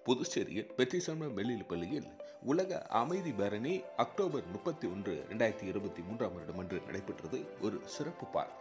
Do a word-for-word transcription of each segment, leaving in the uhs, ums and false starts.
புதுச்சேரியில் பெத்திசமண மேல்நிலைப்பள்ளியில் உலக அமைதி பேரணி அக்டோபர் முப்பத்தி ஒன்று இரண்டாயிரத்தி இருபத்தி மூன்றாம் வருடம் அன்று நடைபெற்றது. ஒரு சிறப்பு பார்வை.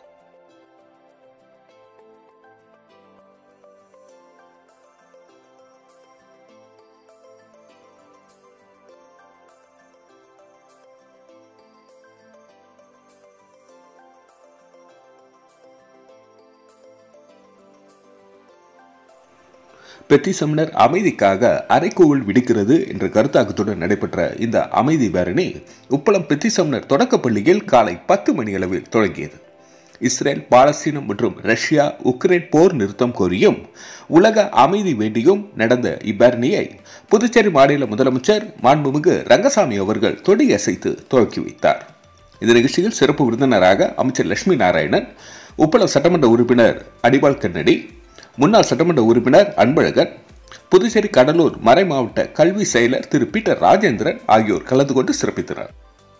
பெத்திசமணர் அமைதிக்காக அரைக்கோவில் விடுக்கிறது என்ற கருத்தாக்கத்துடன் நடைபெற்ற இந்த அமைதி பேரணி உப்பளம் பெத்திசமணர் தொடக்கப்பள்ளியில் காலை பத்து மணி அளவில் தொடங்கியது. இஸ்ரேல், பாலஸ்தீனம் மற்றும் ரஷ்யா உக்ரைன் போர் நிறுத்தம் கோரியும் உலக அமைதி வேண்டியும் நடந்த இப்பேரணியை புதுச்சேரி மாநில முதலமைச்சர் மாண்புமிகு ரங்கசாமி அவர்கள் கொடியசைத்து துவக்கி வைத்தார். இந்த நிகழ்ச்சியில் சிறப்பு விருந்தினராக அமைச்சர் லட்சுமி நாராயணன், உப்பளம் சட்டமன்ற உறுப்பினர் அடிபால் கண்ணடி, முன்னாள் சட்டமன்ற உறுப்பினர் அன்பழகன், புதுச்சேரி கடலூர் மறை மாவட்ட கல்வி செயலர் திரு பீட்டர் ராஜேந்திரன் ஆகியோர் கலந்து கொண்டு சிறப்பித்தனர்.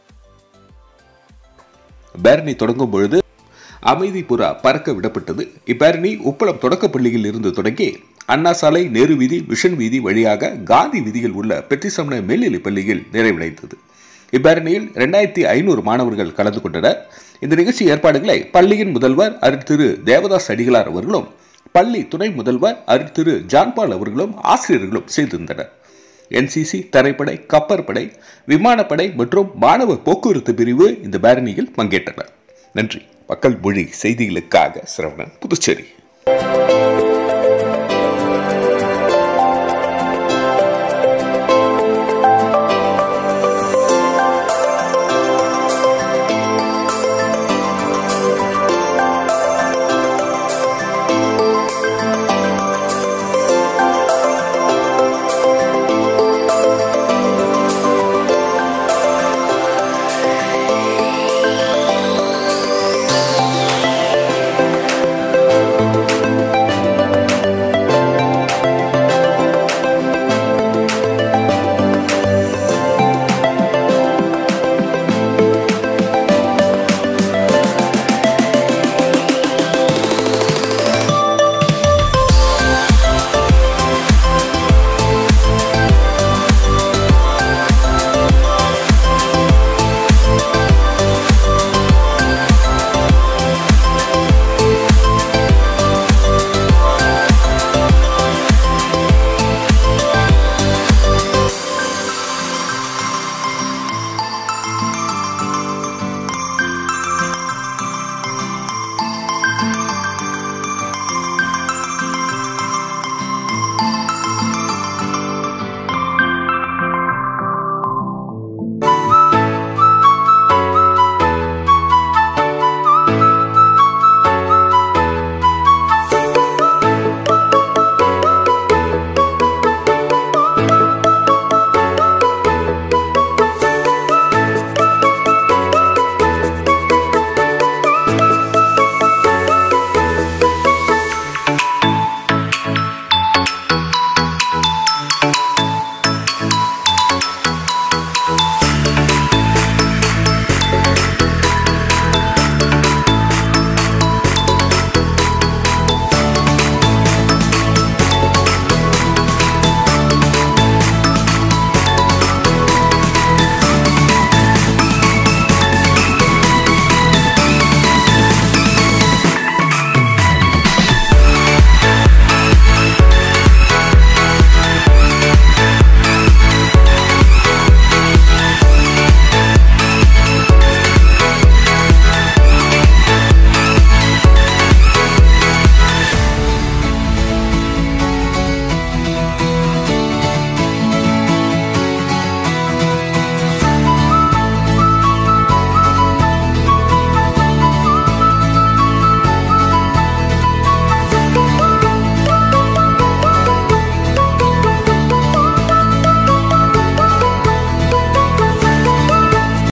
பேரணி தொடங்கும் பொழுது அமைதி புறா பறக்க விடப்பட்டது. இப்பேரணி உப்பளம் தொடக்கப்பள்ளியில் இருந்து தொடங்கி அண்ணா சாலை, நேரு வீதி, மிஷன் வீதி வழியாக காந்தி வீதியில் உள்ள பெத்திசமண மேல்நிலைப் பள்ளியில் நிறைவடைந்தது. இப்பேரணியில் இரண்டாயிரத்தி ஐநூறு மாணவர்கள் கலந்து கொண்டனர். இந்த நிகழ்ச்சி ஏற்பாடுகளை பள்ளியின் முதல்வர் அருள் திரு தேவதாஸ் அடிகளார் அவர்களும், பள்ளி துணை முதல்வர் அருள் திரு ஜான்பால் அவர்களும் ஆசிரியர்களும் செய்திருந்தனர். என்சிசி, தரைப்படை, கப்பற்படை, விமானப்படை மற்றும் மாணவர் போக்குவரத்து பிரிவு இந்த பேரணியில் பங்கேற்றனர். நன்றி. மக்கள் மொழி செய்திகளுக்காக சரவணன், புதுச்சேரி.